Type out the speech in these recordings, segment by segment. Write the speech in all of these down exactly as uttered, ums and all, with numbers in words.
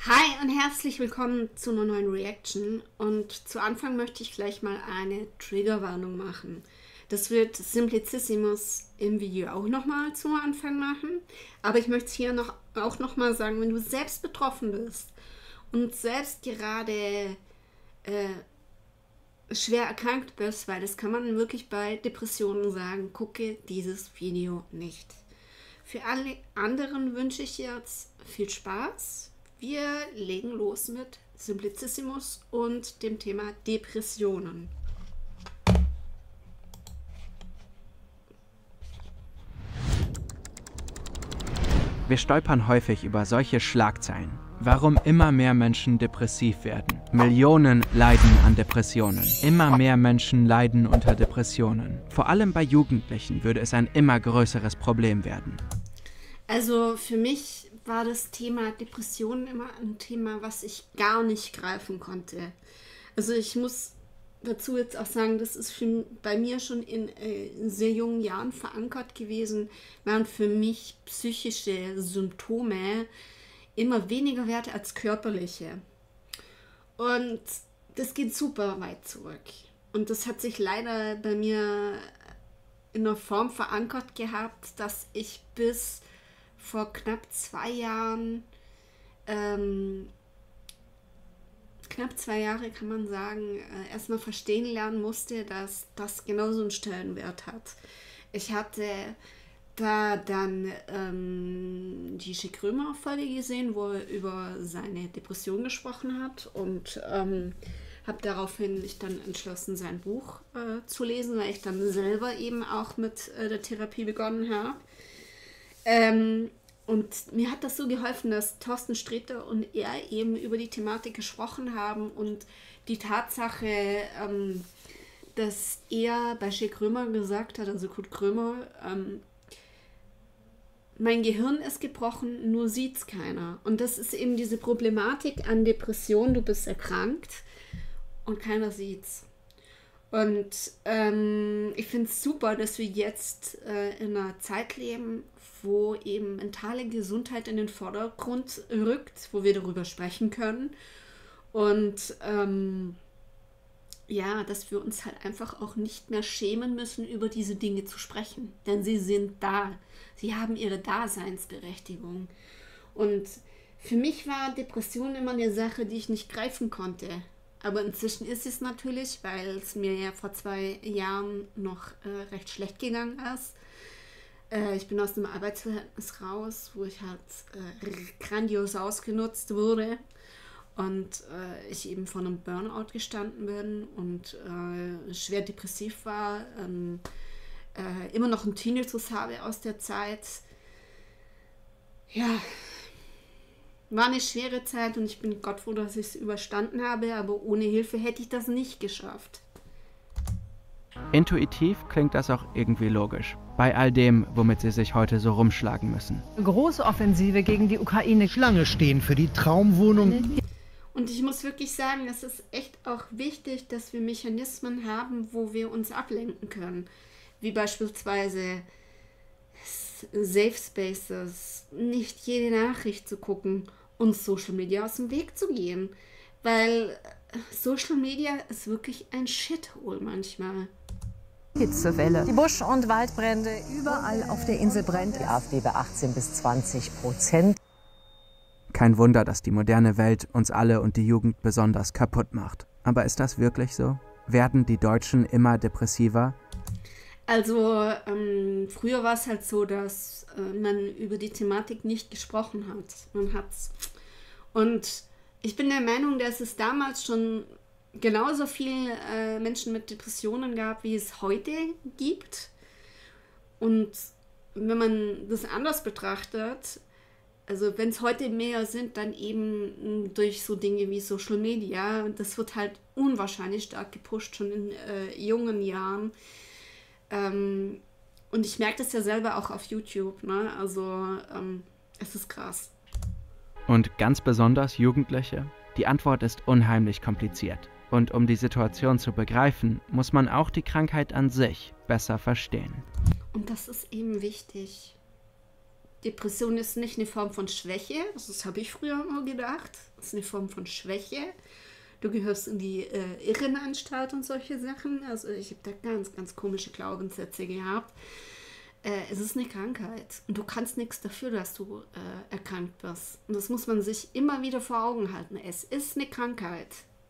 Hi und herzlich willkommen zu einer neuen Reaction, und zu Anfang möchte ich gleich mal eine Triggerwarnung machen. Das wird Simplicissimus im Video auch nochmal zu Anfang machen, aber ich möchte es hier noch, auch nochmal sagen, wenn du selbst betroffen bist und selbst gerade äh, schwer erkrankt bist, weil das kann man wirklich bei Depressionen sagen, gucke dieses Video nicht. Für alle anderen wünsche ich jetzt viel Spaß. Wir legen los mit Simplicissimus und dem Thema Depressionen. Wir stolpern häufig über solche Schlagzeilen. Warum immer mehr Menschen depressiv werden. Millionen leiden an Depressionen. Immer mehr Menschen leiden unter Depressionen. Vor allem bei Jugendlichen würde es ein immer größeres Problem werden. Also für mich war das Thema Depressionen immer ein Thema, was ich gar nicht greifen konnte. Also ich muss dazu jetzt auch sagen, das ist für, bei mir schon in, äh, in sehr jungen Jahren verankert gewesen, während für mich psychische Symptome immer weniger wert als körperliche. Und das geht super weit zurück. Und das hat sich leider bei mir in einer Form verankert gehabt, dass ich bis vor knapp zwei Jahren, ähm, knapp zwei Jahre kann man sagen, äh, erstmal verstehen lernen musste, dass das genauso einen Stellenwert hat. Ich hatte da dann ähm, die Schick Römer-Folge gesehen, wo er über seine Depression gesprochen hat, und ähm, habe daraufhin mich dann entschlossen, sein Buch äh, zu lesen, weil ich dann selber eben auch mit äh, der Therapie begonnen habe. Ähm, und mir hat das so geholfen, dass Thorsten Sträter und er eben über die Thematik gesprochen haben, und die Tatsache, ähm, dass er bei Schick Römer gesagt hat, also Kurt Krömer, ähm, mein Gehirn ist gebrochen, nur sieht's keiner. Und das ist eben diese Problematik an Depression, du bist erkrankt und keiner sieht's. Und ähm, ich finde es super, dass wir jetzt äh, in einer Zeit leben, wo eben mentale Gesundheit in den Vordergrund rückt, wo wir darüber sprechen können. Und ähm, ja, dass wir uns halt einfach auch nicht mehr schämen müssen, über diese Dinge zu sprechen. Denn sie sind da. Sie haben ihre Daseinsberechtigung. Und für mich war Depression immer eine Sache, die ich nicht greifen konnte. Aber inzwischen ist es natürlich, weil es mir ja vor zwei Jahren noch äh, recht schlecht gegangen ist. Äh, ich bin aus dem Arbeitsverhältnis raus, wo ich halt äh, grandios ausgenutzt wurde. Und äh, ich eben vor einem Burnout gestanden bin und äh, schwer depressiv war, ähm, äh, immer noch einen Tinnitus habe aus der Zeit. Ja, war eine schwere Zeit, und ich bin Gott froh, dass ich es überstanden habe, aber ohne Hilfe hätte ich das nicht geschafft. Intuitiv klingt das auch irgendwie logisch. Bei all dem, womit sie sich heute so rumschlagen müssen. Große Offensive gegen die Ukraine. Schlange stehen für die Traumwohnung. Und ich muss wirklich sagen, es ist echt auch wichtig, dass wir Mechanismen haben, wo wir uns ablenken können. Wie beispielsweise Safe Spaces, nicht jede Nachricht zu gucken und Social Media aus dem Weg zu gehen. Weil Social Media ist wirklich ein Shithole manchmal. Hitzewelle. Die Busch- und Waldbrände. Überall auf der Insel brennt. Die AfD bei achtzehn bis zwanzig Prozent. Kein Wunder, dass die moderne Welt uns alle und die Jugend besonders kaputt macht. Aber ist das wirklich so? Werden die Deutschen immer depressiver? Also ähm, früher war es halt so, dass äh, man über die Thematik nicht gesprochen hat. Man hat's. Und ich bin der Meinung, dass es damals schon genauso viele äh, Menschen mit Depressionen gab, wie es heute gibt. Und wenn man das anders betrachtet, also wenn es heute mehr sind, dann eben durch so Dinge wie Social Media. Das wird halt unwahrscheinlich stark gepusht, schon in äh, jungen Jahren. Ähm, und ich merke das ja selber auch auf YouTube, ne? Also ähm, es ist krass. Und ganz besonders Jugendliche? Die Antwort ist unheimlich kompliziert. Und um die Situation zu begreifen, muss man auch die Krankheit an sich besser verstehen. Und das ist eben wichtig. Depression ist nicht eine Form von Schwäche, das habe ich früher immer gedacht, das ist eine Form von Schwäche. Du gehörst in die äh, Irrenanstalt und solche Sachen. Also ich habe da ganz, ganz komische Glaubenssätze gehabt. Äh, es ist eine Krankheit und du kannst nichts dafür, dass du äh, erkrankt bist. Und das muss man sich immer wieder vor Augen halten. Es ist eine Krankheit.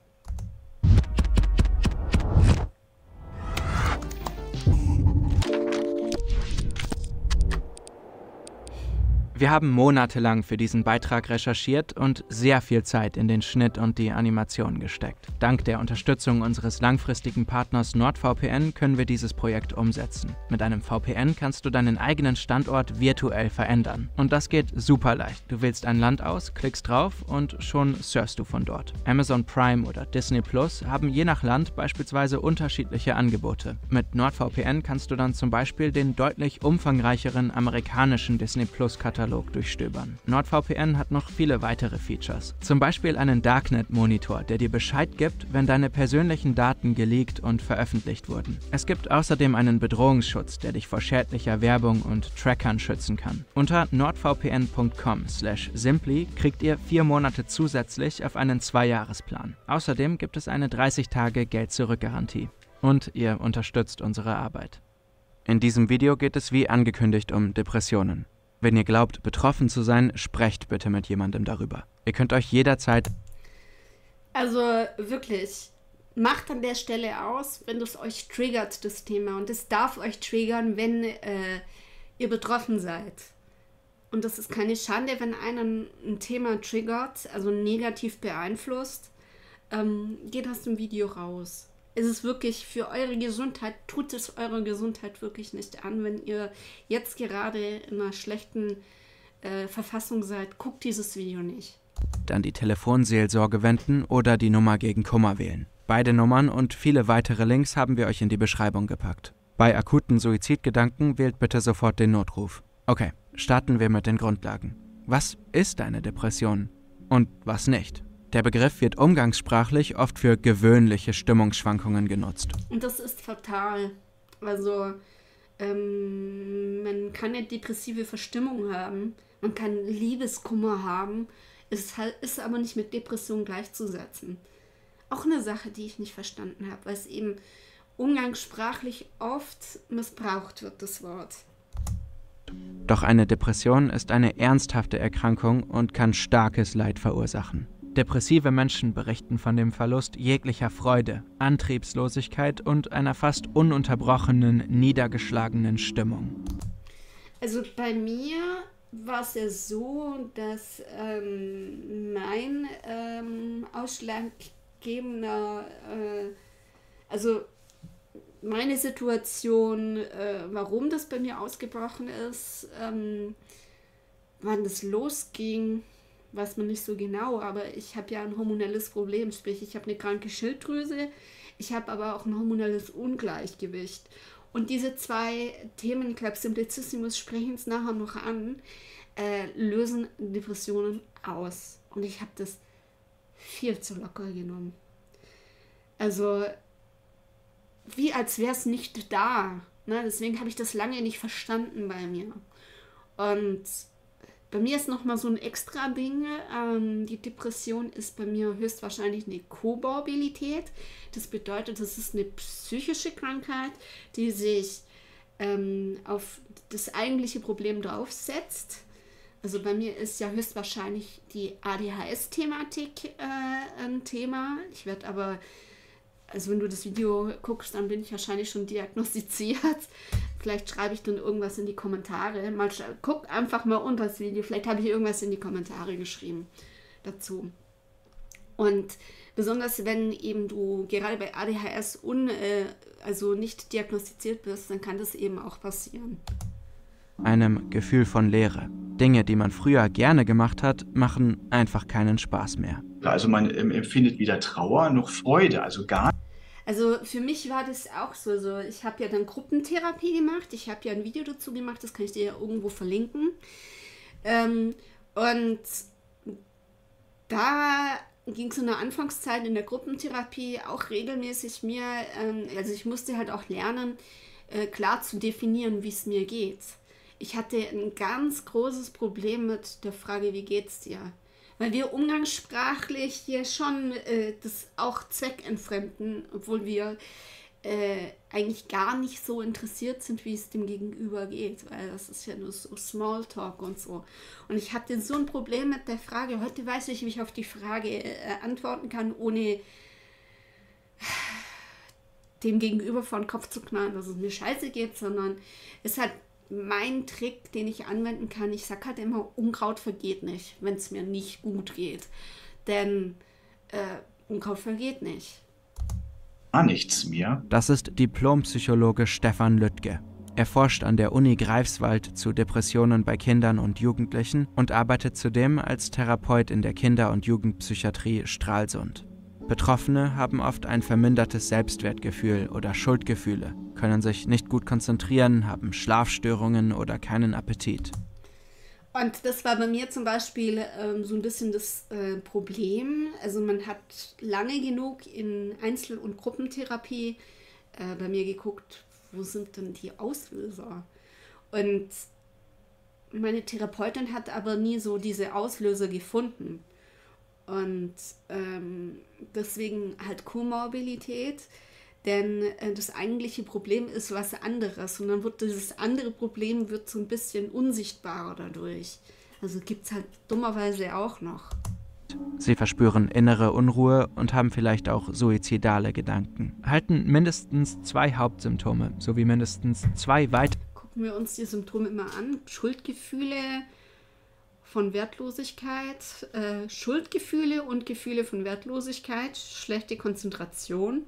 Wir haben monatelang für diesen Beitrag recherchiert und sehr viel Zeit in den Schnitt und die Animation gesteckt. Dank der Unterstützung unseres langfristigen Partners NordVPN können wir dieses Projekt umsetzen. Mit einem V P N kannst du deinen eigenen Standort virtuell verändern. Und das geht super leicht. Du wählst ein Land aus, klickst drauf und schon surfst du von dort. Amazon Prime oder Disney Plus haben je nach Land beispielsweise unterschiedliche Angebote. Mit NordVPN kannst du dann zum Beispiel den deutlich umfangreicheren amerikanischen Disney Plus Katalog durchstöbern. NordVPN hat noch viele weitere Features. Zum Beispiel einen Darknet-Monitor, der dir Bescheid gibt, wenn deine persönlichen Daten geleakt und veröffentlicht wurden. Es gibt außerdem einen Bedrohungsschutz, der dich vor schädlicher Werbung und Trackern schützen kann. Unter nordvpn punkt com slash simply kriegt ihr vier Monate zusätzlich auf einen Zwei-Jahres-Plan. Außerdem gibt es eine dreißig Tage Geld-Zurück-Garantie. Und ihr unterstützt unsere Arbeit. In diesem Video geht es wie angekündigt um Depressionen. Wenn ihr glaubt, betroffen zu sein, sprecht bitte mit jemandem darüber. Ihr könnt euch jederzeit... Also wirklich, macht an der Stelle aus, wenn es euch triggert, das Thema. Und es darf euch triggern, wenn äh, ihr betroffen seid. Und das ist keine Schande, wenn einen ein Thema triggert, also negativ beeinflusst. Ähm, geht aus dem Video raus. Es ist wirklich für eure Gesundheit, tut es eurer Gesundheit wirklich nicht an, wenn ihr jetzt gerade in einer schlechten äh, Verfassung seid, guckt dieses Video nicht. Dann die Telefonseelsorge wenden oder die Nummer gegen Kummer wählen. Beide Nummern und viele weitere Links haben wir euch in die Beschreibung gepackt. Bei akuten Suizidgedanken wählt bitte sofort den Notruf. Okay, starten wir mit den Grundlagen. Was ist eine Depression und was nicht? Der Begriff wird umgangssprachlich oft für gewöhnliche Stimmungsschwankungen genutzt. Und das ist fatal. Also ähm, man kann eine depressive Verstimmung haben, man kann Liebeskummer haben, ist, halt, ist aber nicht mit Depression gleichzusetzen. Auch eine Sache, die ich nicht verstanden habe, weil es eben umgangssprachlich oft missbraucht wird, das Wort. Doch eine Depression ist eine ernsthafte Erkrankung und kann starkes Leid verursachen. Depressive Menschen berichten von dem Verlust jeglicher Freude, Antriebslosigkeit und einer fast ununterbrochenen, niedergeschlagenen Stimmung. Also bei mir war es ja so, dass ähm, mein ähm, ausschlaggebender, äh, also meine Situation, äh, warum das bei mir ausgebrochen ist, ähm, wann das losging, weiß man nicht so genau, aber ich habe ja ein hormonelles Problem, sprich ich habe eine kranke Schilddrüse, ich habe aber auch ein hormonelles Ungleichgewicht. Und diese zwei Themen, ich glaube Simplicissimus sprechen es nachher noch an, äh, lösen Depressionen aus. Und ich habe das viel zu locker genommen. Also wie als wäre es nicht da. Ne? Deswegen habe ich das lange nicht verstanden bei mir. Und bei mir ist nochmal so ein extra Ding, ähm, die Depression ist bei mir höchstwahrscheinlich eine Komorbidität. Das bedeutet, das ist eine psychische Krankheit, die sich ähm, auf das eigentliche Problem draufsetzt. Also bei mir ist ja höchstwahrscheinlich die A D H S-Thematik äh, ein Thema. Ich werde aber, also wenn du das Video guckst, dann bin ich wahrscheinlich schon diagnostiziert. Vielleicht schreibe ich dann irgendwas in die Kommentare. Mal guck einfach mal unter das Video. Vielleicht habe ich irgendwas in die Kommentare geschrieben dazu. Und besonders wenn eben du gerade bei A D H S un, äh, also nicht diagnostiziert bist, dann kann das eben auch passieren. Einem Gefühl von Leere. Dinge, die man früher gerne gemacht hat, machen einfach keinen Spaß mehr. Also man ähm, empfindet weder Trauer noch Freude, also gar nicht. Also für mich war das auch so, so ich habe ja dann Gruppentherapie gemacht, ich habe ja ein Video dazu gemacht, das kann ich dir ja irgendwo verlinken. Ähm, und da ging es in der Anfangszeit in der Gruppentherapie auch regelmäßig mir, ähm, also ich musste halt auch lernen, äh, klar zu definieren, wie es mir geht. ich hatte ein ganz großes Problem mit der Frage, wie geht's dir? Weil wir umgangssprachlich hier schon äh, das auch zweckentfremden, obwohl wir äh, eigentlich gar nicht so interessiert sind, wie es dem Gegenüber geht, weil das ist ja nur so Smalltalk und so. Und ich hatte so ein Problem mit der Frage, heute weiß ich, wie ich auf die Frage äh, antworten kann, ohne dem Gegenüber vor den Kopf zu knallen, dass es mir scheiße geht, sondern es hat mein Trick, den ich anwenden kann. Ich sage halt immer, Unkraut vergeht nicht, wenn es mir nicht gut geht. Denn äh, Unkraut vergeht nicht. Gar nichts mehr. Das ist Diplompsychologe Stefan Lüttke. Er forscht an der Uni Greifswald zu Depressionen bei Kindern und Jugendlichen und arbeitet zudem als Therapeut in der Kinder- und Jugendpsychiatrie Stralsund. Betroffene haben oft ein vermindertes Selbstwertgefühl oder Schuldgefühle, können sich nicht gut konzentrieren, haben Schlafstörungen oder keinen Appetit. Und das war bei mir zum Beispiel ähm, so ein bisschen das äh, Problem. Also man hat lange genug in Einzel- und Gruppentherapie äh, bei mir geguckt, wo sind denn die Auslöser? Und meine Therapeutin hat aber nie so diese Auslöser gefunden. Und ähm, deswegen halt Komorbidität, denn äh, das eigentliche Problem ist was anderes und dann wird dieses andere Problem wird so ein bisschen unsichtbarer dadurch. Also gibt es halt dummerweise auch noch. Sie verspüren innere Unruhe und haben vielleicht auch suizidale Gedanken, halten mindestens zwei Hauptsymptome sowie mindestens zwei weitere. Gucken wir uns die Symptome immer an. Schuldgefühle von Wertlosigkeit, äh, Schuldgefühle und Gefühle von Wertlosigkeit, schlechte Konzentration.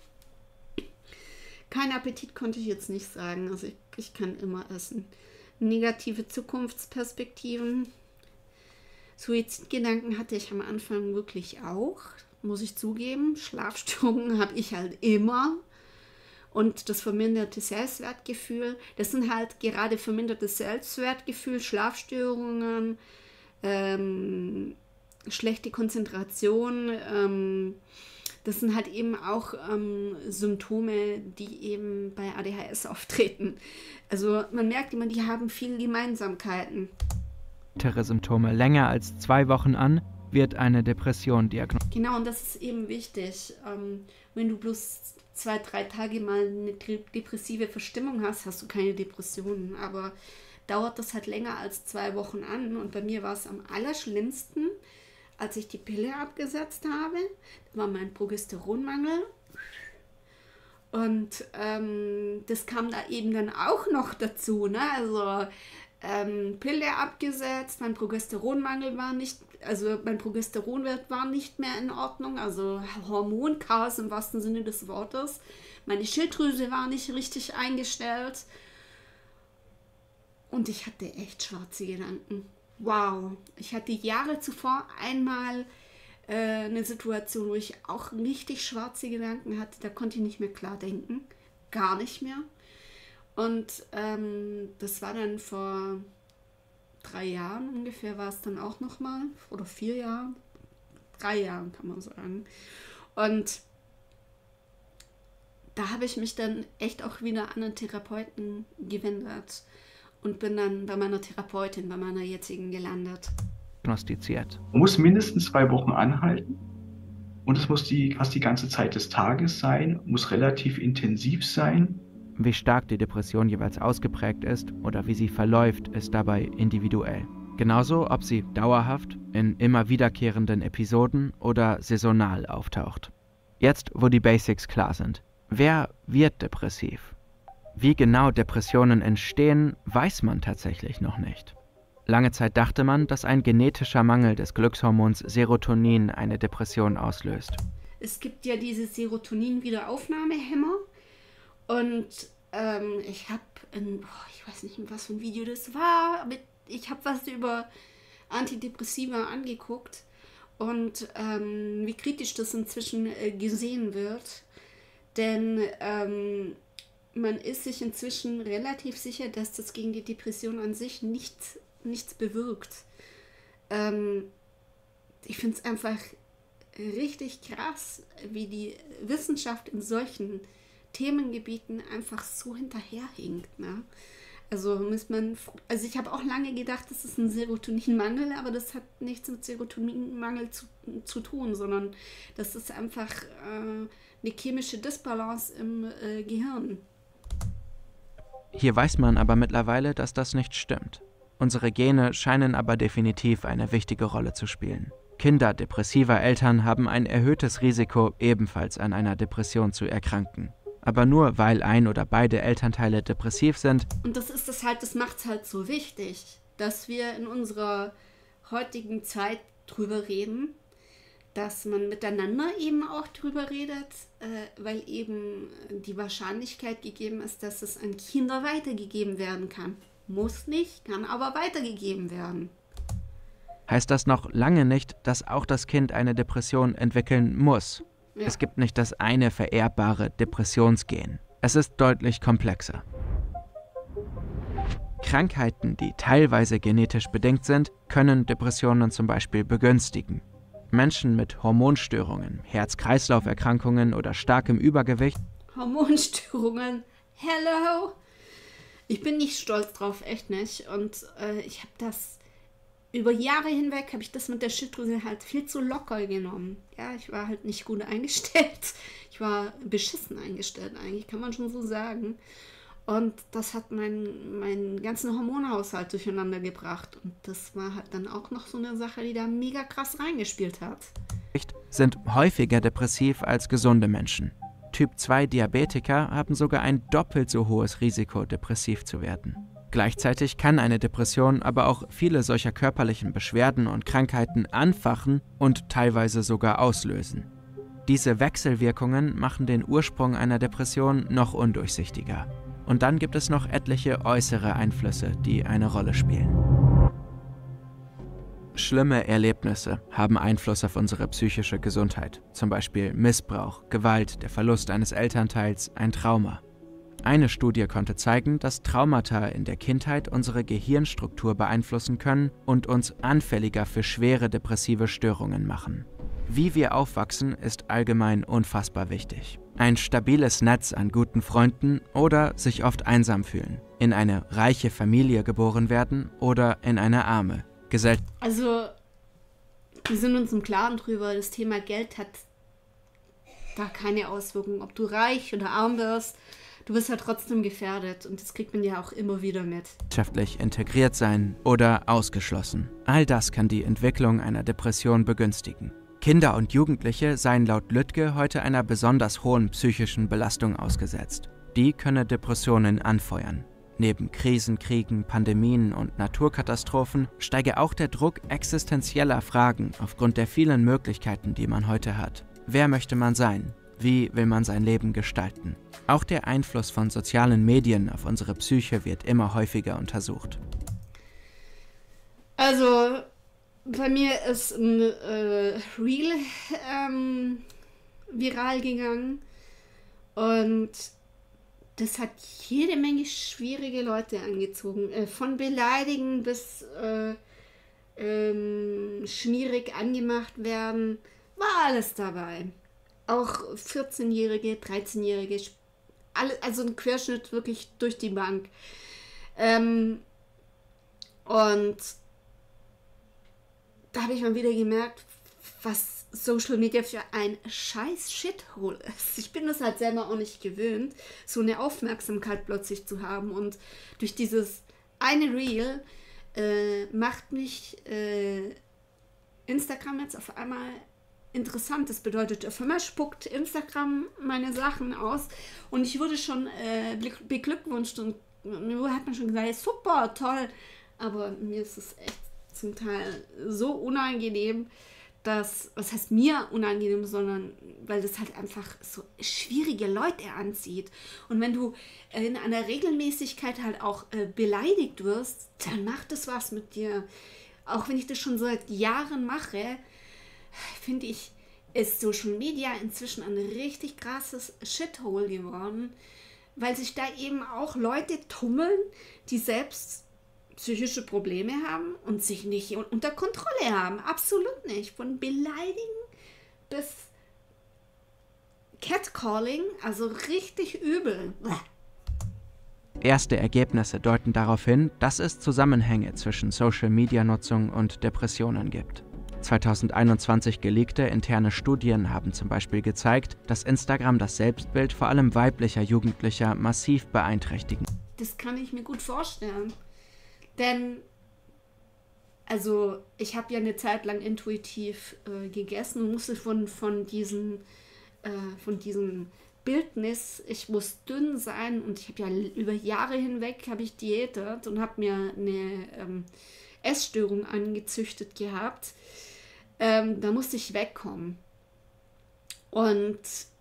Kein Appetit konnte ich jetzt nicht sagen, also ich, ich kann immer essen. Negative Zukunftsperspektiven. Suizidgedanken hatte ich am Anfang wirklich auch, muss ich zugeben. Schlafstörungen habe ich halt immer. Und das verminderte Selbstwertgefühl, das sind halt gerade vermindertes Selbstwertgefühl, Schlafstörungen, ähm, schlechte Konzentration, ähm, das sind halt eben auch ähm, Symptome, die eben bei A D H S auftreten. Also man merkt immer, die haben viele Gemeinsamkeiten. Symptome länger als zwei Wochen an, wird eine Depression diagnostiziert. Genau, und das ist eben wichtig. Ähm, wenn du bloß zwei, drei Tage mal eine depressive Verstimmung hast, hast du keine Depressionen. Aber dauert das halt länger als zwei Wochen an. Und bei mir war es am allerschlimmsten, als ich die Pille abgesetzt habe. Da war mein Progesteronmangel. Und ähm, das kam da eben dann auch noch dazu. Ne? Also ähm, Pille abgesetzt, mein Progesteronmangel war nicht, also mein Progesteronwert war nicht mehr in Ordnung, also Hormonchaos im wahrsten Sinne des Wortes. Meine Schilddrüse war nicht richtig eingestellt und ich hatte echt schwarze Gedanken. Wow, ich hatte Jahre zuvor einmal äh, eine Situation, wo ich auch richtig schwarze Gedanken hatte, da konnte ich nicht mehr klar denken, gar nicht mehr. Und ähm, das war dann vor drei Jahren ungefähr, war es dann auch nochmal, oder vier Jahren, drei Jahren kann man sagen. Und da habe ich mich dann echt auch wieder an einen Therapeuten gewendet und bin dann bei meiner Therapeutin, bei meiner jetzigen gelandet. Diagnostiziert. Man muss mindestens zwei Wochen anhalten und es muss die, fast die ganze Zeit des Tages sein, muss relativ intensiv sein. Wie stark die Depression jeweils ausgeprägt ist oder wie sie verläuft, ist dabei individuell. Genauso, ob sie dauerhaft, in immer wiederkehrenden Episoden oder saisonal auftaucht. Jetzt, wo die Basics klar sind. Wer wird depressiv? Wie genau Depressionen entstehen, weiß man tatsächlich noch nicht. Lange Zeit dachte man, dass ein genetischer Mangel des Glückshormons Serotonin eine Depression auslöst. Es gibt ja diese Serotonin-Wiederaufnahmehämmer. Und ähm, ich habe, ich weiß nicht, was für ein Video das war, aber ich habe was über Antidepressiva angeguckt und ähm, wie kritisch das inzwischen äh, gesehen wird. Denn ähm, man ist sich inzwischen relativ sicher, dass das gegen die Depression an sich nichts, nichts bewirkt. Ähm, ich finde es einfach richtig krass, wie die Wissenschaft in solchen Themengebieten einfach so hinterherhinkt. Ne? Also muss man, also ich habe auch lange gedacht, das ist ein Serotoninmangel, aber das hat nichts mit Serotoninmangel zu, zu tun, sondern das ist einfach äh, eine chemische Disbalance im äh, Gehirn. Hier weiß man aber mittlerweile, dass das nicht stimmt. Unsere Gene scheinen aber definitiv eine wichtige Rolle zu spielen. Kinder depressiver Eltern haben ein erhöhtes Risiko, ebenfalls an einer Depression zu erkranken. Aber nur weil ein oder beide Elternteile depressiv sind. Und das ist es halt, das macht es halt so wichtig, dass wir in unserer heutigen Zeit drüber reden, dass man miteinander eben auch drüber redet, äh, weil eben die Wahrscheinlichkeit gegeben ist, dass es an Kinder weitergegeben werden kann. Muss nicht, kann aber weitergegeben werden. Heißt das noch lange nicht, dass auch das Kind eine Depression entwickeln muss. Ja. Es gibt nicht das eine vererbbare Depressionsgen. Es ist deutlich komplexer. Krankheiten, die teilweise genetisch bedingt sind, können Depressionen zum Beispiel begünstigen. Menschen mit Hormonstörungen, Herz-Kreislauf-Erkrankungen oder starkem Übergewicht. Hormonstörungen, hello! Ich bin nicht stolz drauf, echt nicht. Und äh, ich habe das über Jahre hinweg, habe ich das mit der Schilddrüse halt viel zu locker genommen. Ja, ich war halt nicht gut eingestellt. Ich war beschissen eingestellt eigentlich, kann man schon so sagen. Und das hat meinen, meinen ganzen Hormonhaushalt durcheinander gebracht. Und das war halt dann auch noch so eine Sache, die da mega krass reingespielt hat. Sind häufiger depressiv als gesunde Menschen. Typ zwei Diabetiker haben sogar ein doppelt so hohes Risiko, depressiv zu werden. Gleichzeitig kann eine Depression aber auch viele solcher körperlichen Beschwerden und Krankheiten anfachen und teilweise sogar auslösen. Diese Wechselwirkungen machen den Ursprung einer Depression noch undurchsichtiger. Und dann gibt es noch etliche äußere Einflüsse, die eine Rolle spielen. Schlimme Erlebnisse haben Einfluss auf unsere psychische Gesundheit, zum Beispiel Missbrauch, Gewalt, der Verlust eines Elternteils, ein Trauma. Eine Studie konnte zeigen, dass Traumata in der Kindheit unsere Gehirnstruktur beeinflussen können und uns anfälliger für schwere depressive Störungen machen. Wie wir aufwachsen, ist allgemein unfassbar wichtig. Ein stabiles Netz an guten Freunden oder sich oft einsam fühlen, in eine reiche Familie geboren werden oder in eine arme. Gesell- also, wir sind uns im Klaren drüber, das Thema Geld hat da keine Auswirkungen. Ob du reich oder arm wirst, du bist ja trotzdem gefährdet und das kriegt man ja auch immer wieder mit. Wirtschaftlich integriert sein oder ausgeschlossen. All das kann die Entwicklung einer Depression begünstigen. Kinder und Jugendliche seien laut Lüttke heute einer besonders hohen psychischen Belastung ausgesetzt. Die könne Depressionen anfeuern. Neben Krisen, Kriegen, Pandemien und Naturkatastrophen steige auch der Druck existenzieller Fragen aufgrund der vielen Möglichkeiten, die man heute hat. Wer möchte man sein? Wie will man sein Leben gestalten? Auch der Einfluss von sozialen Medien auf unsere Psyche wird immer häufiger untersucht. Also, bei mir ist ein äh, Reel ähm, viral gegangen und das hat jede Menge schwierige Leute angezogen. Äh, von beleidigen bis äh, ähm, schmierig angemacht werden, war alles dabei. Auch vierzehnjährige, dreizehnjährige, alle, also ein Querschnitt wirklich durch die Bank. Ähm, und da habe ich mal wieder gemerkt, was Social Media für ein scheiß Shithole ist. Ich bin das halt selber auch nicht gewöhnt, so eine Aufmerksamkeit plötzlich zu haben. Und durch dieses eine Reel äh, macht mich äh, Instagram jetzt auf einmal interessant. Das bedeutet, auf einmal spuckt Instagram meine Sachen aus und ich wurde schon äh, beglückwünscht und mir hat man schon gesagt, super, toll. Aber mir ist es echt zum Teil so unangenehm, dass, was heißt mir unangenehm, sondern weil das halt einfach so schwierige Leute anzieht. Und wenn du in einer Regelmäßigkeit halt auch äh, beleidigt wirst, dann macht das was mit dir. Auch wenn ich das schon seit Jahren mache, finde ich, ist Social Media inzwischen ein richtig krasses Shithole geworden, weil sich da eben auch Leute tummeln, die selbst psychische Probleme haben und sich nicht unter Kontrolle haben. Absolut nicht. Von Beleidigen bis Catcalling, also richtig übel. Erste Ergebnisse deuten darauf hin, dass es Zusammenhänge zwischen Social-Media-Nutzung und Depressionen gibt. zweitausendeinundzwanzig geleakte interne Studien haben zum Beispiel gezeigt, dass Instagram das Selbstbild vor allem weiblicher Jugendlicher massiv beeinträchtigen. Das kann ich mir gut vorstellen. Denn, also ich habe ja eine Zeit lang intuitiv äh, gegessen und musste von, von diesem äh, von diesem Bildnis, ich muss dünn sein, und ich habe ja über Jahre hinweg habe ich diätet und habe mir eine ähm, Essstörung angezüchtet gehabt. Ähm, da musste ich wegkommen. Und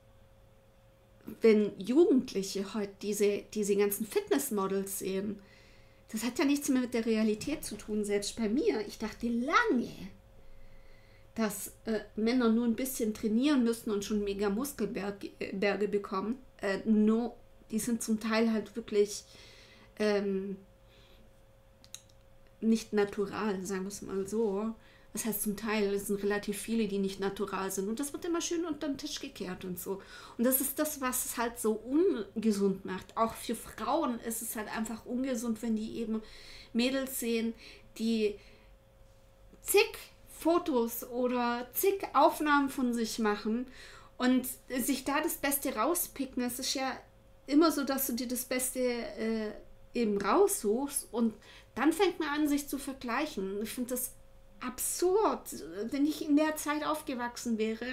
wenn Jugendliche heute diese, diese ganzen Fitnessmodels sehen, das hat ja nichts mehr mit der Realität zu tun, selbst bei mir. Ich dachte lange, dass äh, Männer nur ein bisschen trainieren müssen und schon mega Muskelberge Berge bekommen. Äh, no, die sind zum Teil halt wirklich ähm, nicht natural, sagen wir es mal so. Das heißt zum Teil, es sind relativ viele, die nicht natural sind. Und das wird immer schön unter den Tisch gekehrt und so. Und das ist das, was es halt so ungesund macht. Auch für Frauen ist es halt einfach ungesund, wenn die eben Mädels sehen, die zig Fotos oder zig Aufnahmen von sich machen und sich da das Beste rauspicken. Es ist ja immer so, dass du dir das Beste äh, eben raussuchst und dann fängt man an, sich zu vergleichen. Ich finde das absurd, wenn ich in der Zeit aufgewachsen wäre.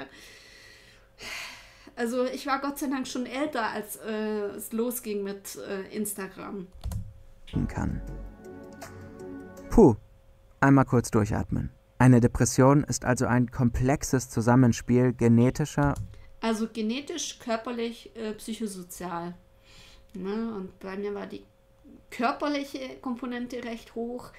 Also ich war Gott sei Dank schon älter, als äh, es losging mit äh, Instagram. Kann. Puh, einmal kurz durchatmen. Eine Depression ist also ein komplexes Zusammenspiel genetischer, also genetisch, körperlich, äh, psychosozial. Ne? Und bei mir war die körperliche Komponente recht hoch.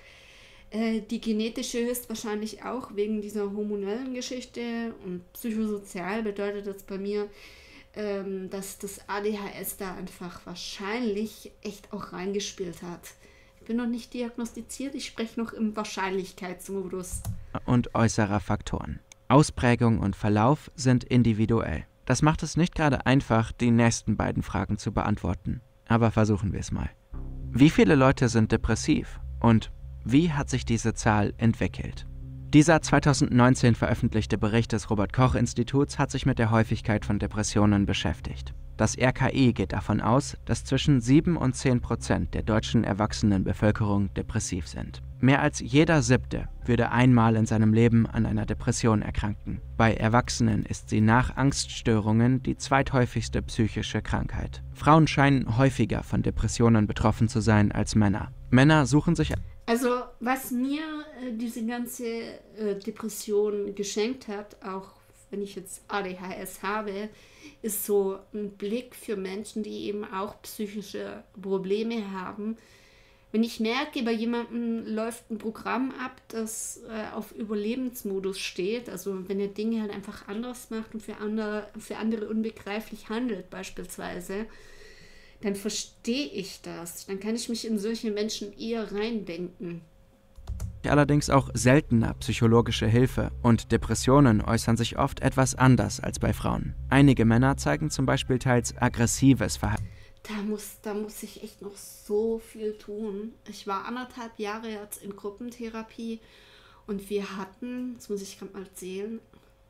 Die genetische höchstwahrscheinlich auch wegen dieser hormonellen Geschichte, und psychosozial bedeutet das bei mir, ähm, dass das A D H S da einfach wahrscheinlich echt auch reingespielt hat. Ich bin noch nicht diagnostiziert, ich spreche noch im Wahrscheinlichkeitsmodus. Und äußerer Faktoren. Ausprägung und Verlauf sind individuell. Das macht es nicht gerade einfach, die nächsten beiden Fragen zu beantworten. Aber versuchen wir es mal. Wie viele Leute sind depressiv? Und wie hat sich diese Zahl entwickelt? Dieser zweitausendneunzehn veröffentlichte Bericht des Robert-Koch-Instituts hat sich mit der Häufigkeit von Depressionen beschäftigt. Das R K I geht davon aus, dass zwischen sieben und zehn Prozent der deutschen Erwachsenenbevölkerung depressiv sind. Mehr als jeder Siebte würde einmal in seinem Leben an einer Depression erkranken. Bei Erwachsenen ist sie nach Angststörungen die zweithäufigste psychische Krankheit. Frauen scheinen häufiger von Depressionen betroffen zu sein als Männer. Männer suchen sich... Also was mir äh, diese ganze äh, Depression geschenkt hat, auch wenn ich jetzt A D H S habe, ist so ein Blick für Menschen, die eben auch psychische Probleme haben. Wenn ich merke, bei jemandem läuft ein Programm ab, das äh, auf Überlebensmodus steht, also wenn er Dinge halt einfach anders macht und für andere, für andere unbegreiflich handelt beispielsweise, dann verstehe ich das. Dann kann ich mich in solche Menschen eher reindenken. Allerdings auch seltener psychologische Hilfe, und Depressionen äußern sich oft etwas anders als bei Frauen. Einige Männer zeigen zum Beispiel teils aggressives Verhalten. Da muss, da muss ich echt noch so viel tun. Ich war anderthalb Jahre jetzt in Gruppentherapie und wir hatten, das muss ich gerade mal zählen,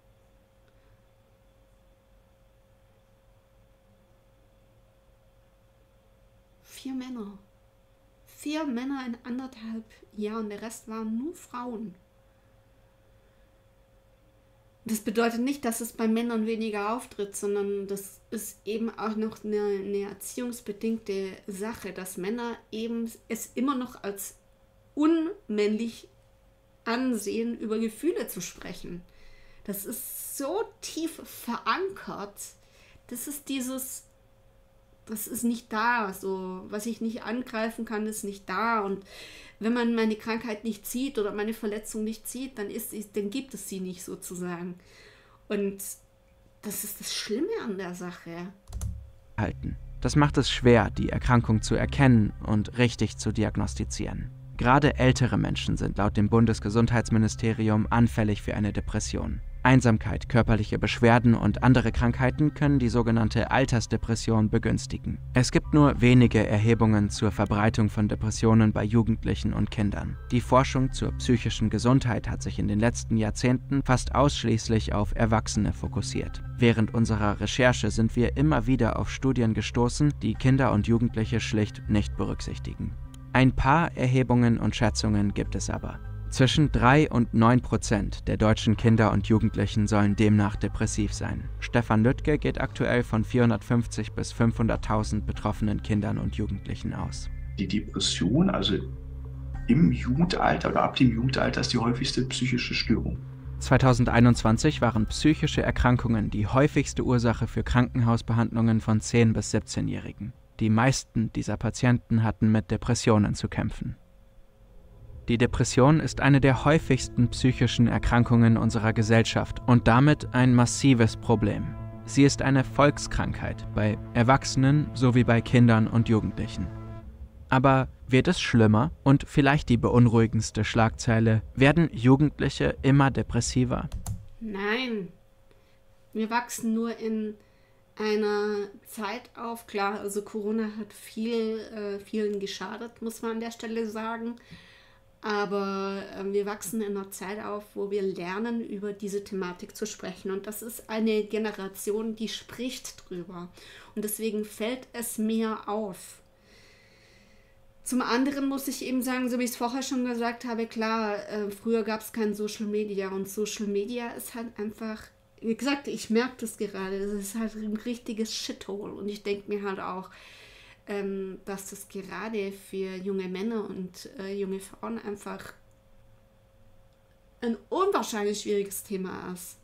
vier Männer. Vier Männer in anderthalb Jahren, der Rest waren nur Frauen. Das bedeutet nicht, dass es bei Männern weniger auftritt, sondern das ist eben auch noch eine, eine erziehungsbedingte Sache, dass Männer eben es immer noch als unmännlich ansehen, über Gefühle zu sprechen. Das ist so tief verankert. Das ist dieses... Das ist nicht da, so was ich nicht angreifen kann, ist nicht da, und wenn man meine Krankheit nicht sieht oder meine Verletzung nicht sieht, dann ist dann gibt es sie nicht sozusagen. Und das ist das Schlimme an der Sache. Das macht es schwer, die Erkrankung zu erkennen und richtig zu diagnostizieren. Gerade ältere Menschen sind laut dem Bundesgesundheitsministerium anfällig für eine Depression. Einsamkeit, körperliche Beschwerden und andere Krankheiten können die sogenannte Altersdepression begünstigen. Es gibt nur wenige Erhebungen zur Verbreitung von Depressionen bei Jugendlichen und Kindern. Die Forschung zur psychischen Gesundheit hat sich in den letzten Jahrzehnten fast ausschließlich auf Erwachsene fokussiert. Während unserer Recherche sind wir immer wieder auf Studien gestoßen, die Kinder und Jugendliche schlicht nicht berücksichtigen. Ein paar Erhebungen und Schätzungen gibt es aber. Zwischen drei und neun Prozent der deutschen Kinder und Jugendlichen sollen demnach depressiv sein. Stefan Lüttke geht aktuell von vierhundertfünfzig bis fünfhunderttausend betroffenen Kindern und Jugendlichen aus. Die Depression, also im Jugendalter oder ab dem Jugendalter, ist die häufigste psychische Störung. zweitausendeinundzwanzig waren psychische Erkrankungen die häufigste Ursache für Krankenhausbehandlungen von zehn- bis siebzehnjährigen. Die meisten dieser Patienten hatten mit Depressionen zu kämpfen. Die Depression ist eine der häufigsten psychischen Erkrankungen unserer Gesellschaft und damit ein massives Problem. Sie ist eine Volkskrankheit bei Erwachsenen sowie bei Kindern und Jugendlichen. Aber wird es schlimmer? Und vielleicht die beunruhigendste Schlagzeile: Werden Jugendliche immer depressiver? Nein, wir wachsen nur in einer Zeit auf. Klar, also Corona hat viel, äh, vielen geschadet, muss man an der Stelle sagen. Aber äh, wir wachsen in einer Zeit auf, wo wir lernen, über diese Thematik zu sprechen. Und das ist eine Generation, die spricht drüber. Und deswegen fällt es mir auf. Zum anderen muss ich eben sagen, so wie ich es vorher schon gesagt habe, klar, äh, früher gab es kein Social Media. Und Social Media ist halt einfach, wie gesagt, ich merke das gerade, das ist halt ein richtiges Shithole. Und ich denke mir halt auch, dass das gerade für junge Männer und äh, junge Frauen einfach ein unwahrscheinlich schwieriges Thema ist.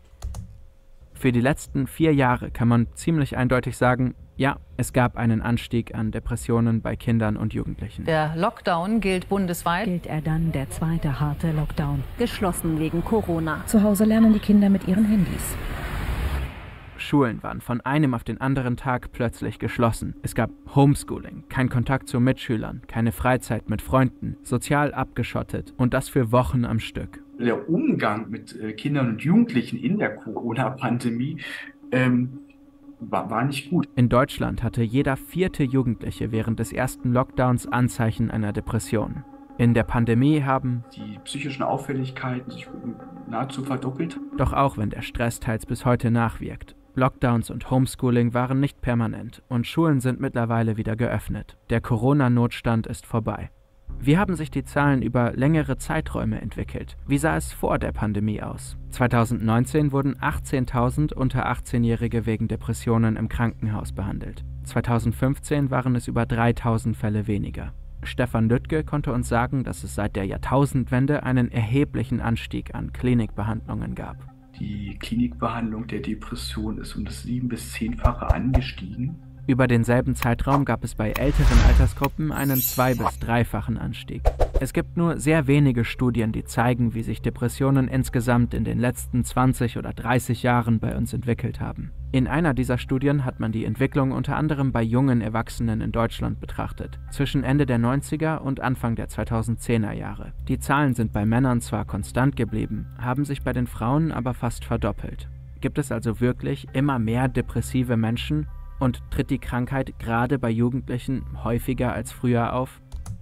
Für die letzten vier Jahre kann man ziemlich eindeutig sagen, ja, es gab einen Anstieg an Depressionen bei Kindern und Jugendlichen. Der Lockdown gilt bundesweit. Gilt er dann der zweite harte Lockdown. Geschlossen wegen Corona. Zu Hause lernen die Kinder mit ihren Handys. Schulen waren von einem auf den anderen Tag plötzlich geschlossen. Es gab Homeschooling, kein Kontakt zu Mitschülern, keine Freizeit mit Freunden, sozial abgeschottet und das für Wochen am Stück. Der Umgang mit äh, Kindern und Jugendlichen in der Corona-Pandemie ähm, war, war nicht gut. In Deutschland hatte jeder vierte Jugendliche während des ersten Lockdowns Anzeichen einer Depression. In der Pandemie haben die psychischen Auffälligkeiten sich nahezu verdoppelt. Doch auch wenn der Stress teils bis heute nachwirkt. Lockdowns und Homeschooling waren nicht permanent und Schulen sind mittlerweile wieder geöffnet. Der Corona-Notstand ist vorbei. Wie haben sich die Zahlen über längere Zeiträume entwickelt? Wie sah es vor der Pandemie aus? zweitausendneunzehn wurden achtzehntausend unter achtzehnjährige wegen Depressionen im Krankenhaus behandelt. zweitausendfünfzehn waren es über dreitausend Fälle weniger. Stefan Lüttke konnte uns sagen, dass es seit der Jahrtausendwende einen erheblichen Anstieg an Klinikbehandlungen gab. Die Klinikbehandlung der Depression ist um das sieben- bis zehnfache angestiegen. Über denselben Zeitraum gab es bei älteren Altersgruppen einen zwei- bis dreifachen Anstieg. Es gibt nur sehr wenige Studien, die zeigen, wie sich Depressionen insgesamt in den letzten zwanzig oder dreißig Jahren bei uns entwickelt haben. In einer dieser Studien hat man die Entwicklung unter anderem bei jungen Erwachsenen in Deutschland betrachtet, zwischen Ende der neunziger und Anfang der zweitausendzehner Jahre. Die Zahlen sind bei Männern zwar konstant geblieben, haben sich bei den Frauen aber fast verdoppelt. Gibt es also wirklich immer mehr depressive Menschen? Und tritt die Krankheit gerade bei Jugendlichen häufiger als früher auf?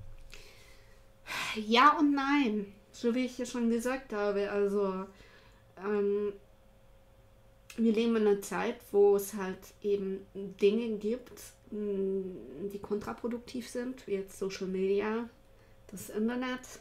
Ja und nein, so wie ich ja schon gesagt habe. Also ähm, wir leben in einer Zeit, wo es halt eben Dinge gibt, die kontraproduktiv sind, wie jetzt Social Media, das Internet.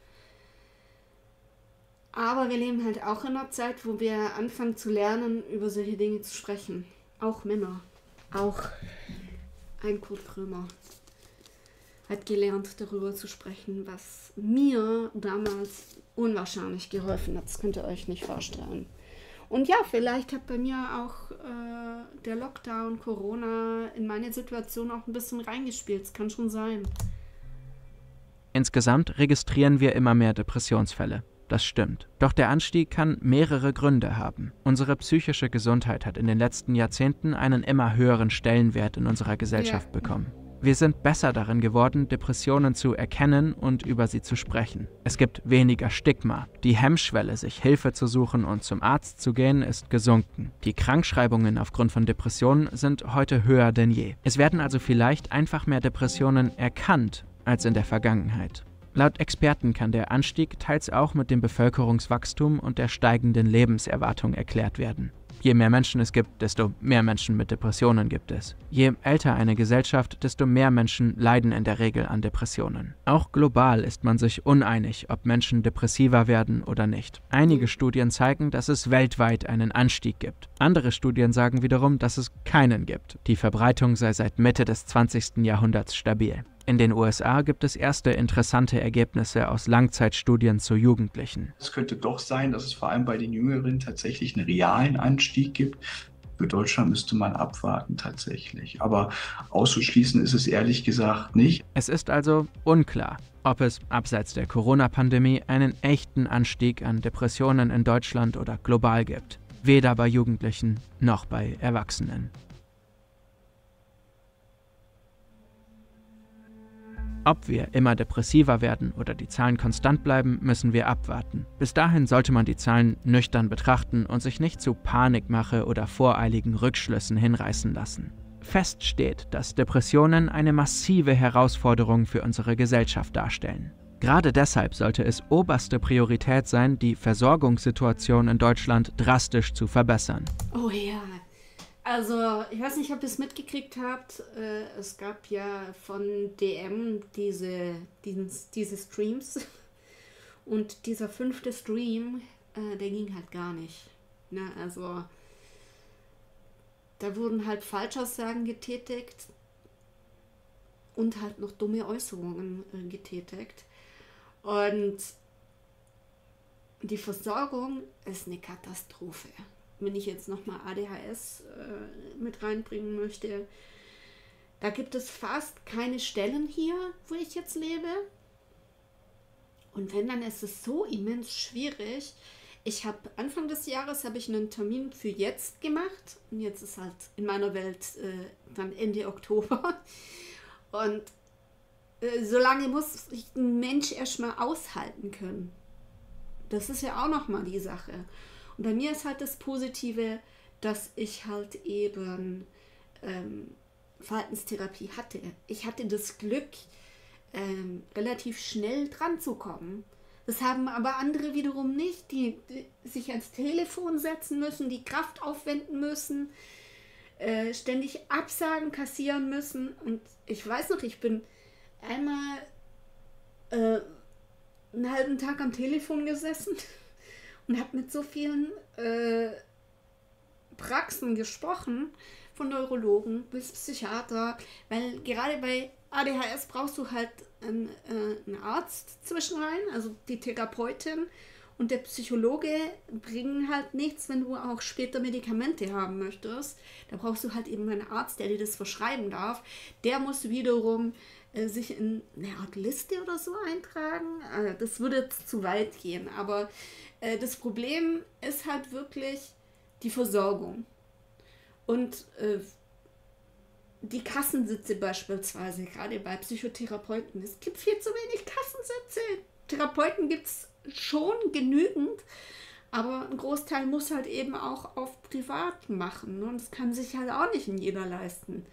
Aber wir leben halt auch in einer Zeit, wo wir anfangen zu lernen, über solche Dinge zu sprechen. Auch Männer. Auch ein Kurt Krömer hat gelernt, darüber zu sprechen, was mir damals unwahrscheinlich geholfen hat. Das könnt ihr euch nicht vorstellen. Und ja, vielleicht hat bei mir auch äh, der Lockdown, Corona in meine Situation auch ein bisschen reingespielt. Das kann schon sein. Insgesamt registrieren wir immer mehr Depressionsfälle. Das stimmt. Doch der Anstieg kann mehrere Gründe haben. Unsere psychische Gesundheit hat in den letzten Jahrzehnten einen immer höheren Stellenwert in unserer Gesellschaft ja. bekommen. Wir sind besser darin geworden, Depressionen zu erkennen und über sie zu sprechen. Es gibt weniger Stigma. Die Hemmschwelle, sich Hilfe zu suchen und zum Arzt zu gehen, ist gesunken. Die Krankschreibungen aufgrund von Depressionen sind heute höher denn je. Es werden also vielleicht einfach mehr Depressionen erkannt als in der Vergangenheit. Laut Experten kann der Anstieg teils auch mit dem Bevölkerungswachstum und der steigenden Lebenserwartung erklärt werden. Je mehr Menschen es gibt, desto mehr Menschen mit Depressionen gibt es. Je älter eine Gesellschaft, desto mehr Menschen leiden in der Regel an Depressionen. Auch global ist man sich uneinig, ob Menschen depressiver werden oder nicht. Einige Studien zeigen, dass es weltweit einen Anstieg gibt. Andere Studien sagen wiederum, dass es keinen gibt. Die Verbreitung sei seit Mitte des zwanzigsten Jahrhunderts stabil. In den U S A gibt es erste interessante Ergebnisse aus Langzeitstudien zu Jugendlichen. Es könnte doch sein, dass es vor allem bei den Jüngeren tatsächlich einen realen Anstieg gibt. Für Deutschland müsste man abwarten tatsächlich. Aber auszuschließen ist es ehrlich gesagt nicht. Es ist also unklar, ob es abseits der Corona-Pandemie einen echten Anstieg an Depressionen in Deutschland oder global gibt. Weder bei Jugendlichen noch bei Erwachsenen. Ob wir immer depressiver werden oder die Zahlen konstant bleiben, müssen wir abwarten. Bis dahin sollte man die Zahlen nüchtern betrachten und sich nicht zu Panikmache oder voreiligen Rückschlüssen hinreißen lassen. Fest steht, dass Depressionen eine massive Herausforderung für unsere Gesellschaft darstellen. Gerade deshalb sollte es oberste Priorität sein, die Versorgungssituation in Deutschland drastisch zu verbessern. Oh ja. Also, ich weiß nicht, ob ihr es mitgekriegt habt, äh, es gab ja von D M diese, dieses, diese Streams und dieser fünfte Stream, äh, der ging halt gar nicht. Ne? Also, da wurden halt Falschaussagen getätigt und halt noch dumme Äußerungen äh, getätigt. Und die Versorgung ist eine Katastrophe. Wenn ich jetzt nochmal A D H S äh, mit reinbringen möchte, da gibt es fast keine Stellen hier, wo ich jetzt lebe. Und wenn, dann ist es so immens schwierig. Ich habe Anfang des Jahres habe ich einen Termin für jetzt gemacht. Und jetzt ist halt in meiner Welt äh, dann Ende Oktober. Und äh, so lange muss sich ein Mensch erstmal aushalten können. Das ist ja auch nochmal die Sache. Und bei mir ist halt das Positive, dass ich halt eben ähm, Verhaltenstherapie hatte. Ich hatte das Glück, ähm, relativ schnell dran zu kommen. Das haben aber andere wiederum nicht, die, die sich ans Telefon setzen müssen, die Kraft aufwenden müssen, äh, ständig Absagen kassieren müssen. Und ich weiß noch, ich bin einmal äh, einen halben Tag am Telefon gesessen und habe mit so vielen äh, Praxen gesprochen, von Neurologen bis Psychiater, weil gerade bei A D H S brauchst du halt einen, äh, einen Arzt zwischenrein, also die Therapeutin und der Psychologe bringen halt nichts, wenn du auch später Medikamente haben möchtest. Da brauchst du halt eben einen Arzt, der dir das verschreiben darf. Der muss wiederum äh, sich in eine Art Liste oder so eintragen. Also das würde jetzt zu weit gehen, aber äh, das Problem ist halt wirklich die Versorgung. Und äh, die Kassensitze beispielsweise, gerade bei Psychotherapeuten, es gibt viel zu wenig Kassensitze. Therapeuten gibt es schon genügend, aber ein Großteil muss halt eben auch auf privat machen. Und das kann sich halt auch nicht in jeder leisten.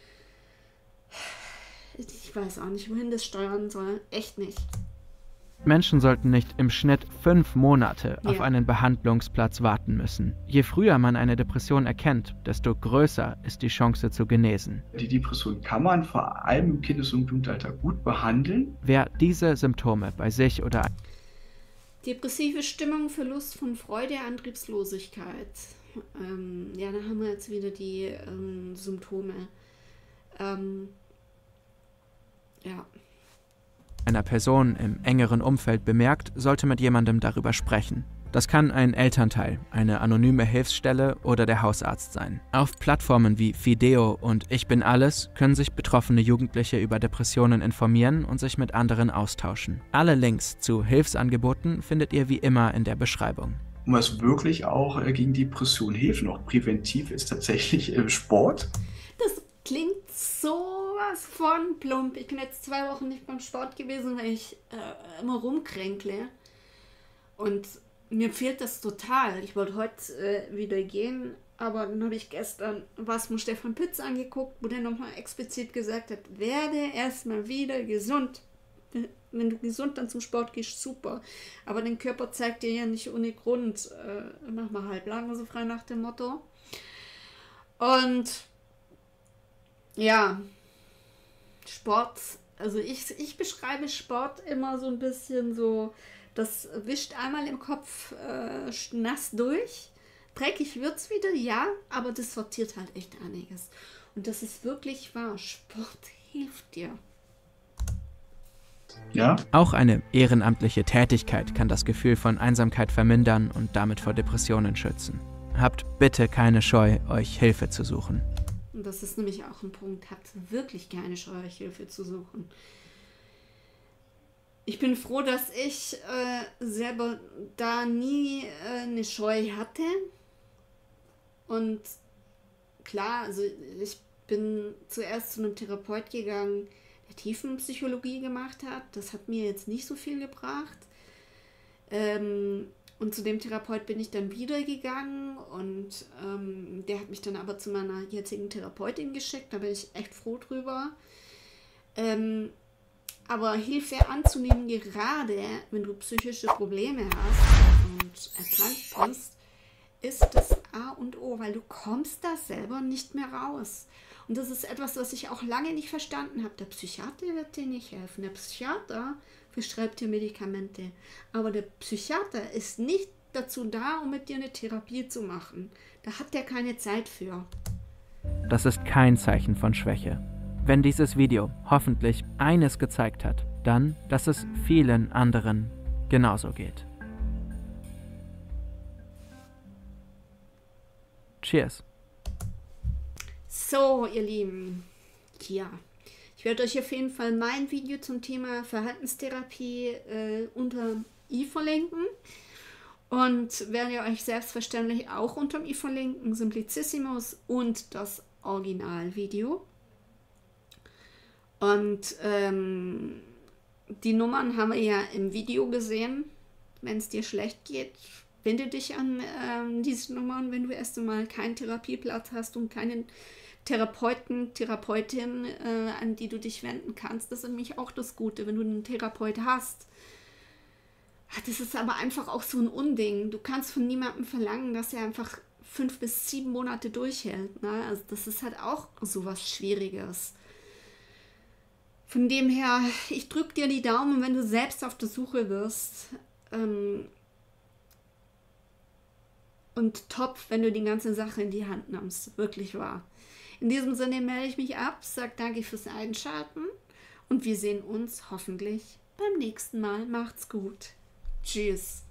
Ich weiß auch nicht, wohin das steuern soll. Echt nicht. Menschen sollten nicht im Schnitt fünf Monate Ja. auf einen Behandlungsplatz warten müssen. Je früher man eine Depression erkennt, desto größer ist die Chance zu genesen. Die Depression kann man vor allem im Kindes- und Jugendalter gut behandeln. Wer diese Symptome bei sich oder Depressive Stimmung, Verlust von Freude, Antriebslosigkeit. Ähm, ja, da haben wir jetzt wieder die ähm, Symptome. Ähm, ja. einer Person im engeren Umfeld bemerkt, sollte mit jemandem darüber sprechen. Das kann ein Elternteil, eine anonyme Hilfsstelle oder der Hausarzt sein. Auf Plattformen wie Fideo und Ich bin alles können sich betroffene Jugendliche über Depressionen informieren und sich mit anderen austauschen. Alle Links zu Hilfsangeboten findet ihr wie immer in der Beschreibung. Und was wirklich auch äh, gegen Depression hilft, noch präventiv, ist tatsächlich äh, Sport. Das klingt sowas von plump. Ich bin jetzt zwei Wochen nicht beim Sport gewesen, weil ich äh, immer rumkränkle. Und mir fehlt das total. Ich wollte heute äh, wieder gehen, aber dann habe ich gestern was von Stefan Pütz angeguckt, wo der nochmal explizit gesagt hat, werde erstmal wieder gesund. Wenn du gesund dann zum Sport gehst, super. Aber den Körper zeigt dir ja nicht ohne Grund, äh, mach mal halb lang, so frei nach dem Motto. Und ja, Sport, also ich, ich beschreibe Sport immer so ein bisschen so, das wischt einmal im Kopf äh, nass durch. Dreckig wird es wieder, ja, aber das sortiert halt echt einiges. Und das ist wirklich wahr. Sport hilft dir. Ja. Auch eine ehrenamtliche Tätigkeit kann das Gefühl von Einsamkeit vermindern und damit vor Depressionen schützen. Habt bitte keine Scheu, euch Hilfe zu suchen. Und das ist nämlich auch ein Punkt. Habt wirklich keine Scheu, euch Hilfe zu suchen. Ich bin froh, dass ich äh, selber da nie äh, eine Scheu hatte. Und klar, also ich bin zuerst zu einem Therapeut gegangen, der Tiefenpsychologie gemacht hat. Das hat mir jetzt nicht so viel gebracht. Ähm, und zu dem Therapeut bin ich dann wieder gegangen und ähm, der hat mich dann aber zu meiner jetzigen Therapeutin geschickt. Da bin ich echt froh drüber. Ähm, aber Hilfe anzunehmen, gerade wenn du psychische Probleme hast und erkrankt bist, ist das A und O, weil du kommst da selber nicht mehr raus. Und das ist etwas, was ich auch lange nicht verstanden habe. Der Psychiater wird dir nicht helfen. Der Psychiater verschreibt dir Medikamente. Aber der Psychiater ist nicht dazu da, um mit dir eine Therapie zu machen. Da hat der keine Zeit für. Das ist kein Zeichen von Schwäche. Wenn dieses Video hoffentlich eines gezeigt hat, dann, dass es vielen anderen genauso geht. Cheers. So, ihr Lieben, ja, ich werde euch auf jeden Fall mein Video zum Thema Verhaltenstherapie äh, unter i verlinken und werde euch selbstverständlich auch unter i verlinken, Simplicissimus und das Originalvideo. Und ähm, die Nummern haben wir ja im Video gesehen. Wenn es dir schlecht geht, wende dich an ähm, diese Nummern, wenn du erst einmal keinen Therapieplatz hast und keinen Therapeuten, Therapeutin, äh, an die du dich wenden kannst. Das ist nämlich auch das Gute, wenn du einen Therapeut hast. Das ist aber einfach auch so ein Unding. Du kannst von niemandem verlangen, dass er einfach fünf bis sieben Monate durchhält. Ne? Also das ist halt auch so was Schwieriges. Von dem her, ich drücke dir die Daumen, wenn du selbst auf der Suche wirst. Ähm, und top, wenn du die ganze Sache in die Hand nimmst. Wirklich wahr. In diesem Sinne melde ich mich ab, sage danke fürs Einschalten und wir sehen uns hoffentlich beim nächsten Mal. Macht's gut. Tschüss.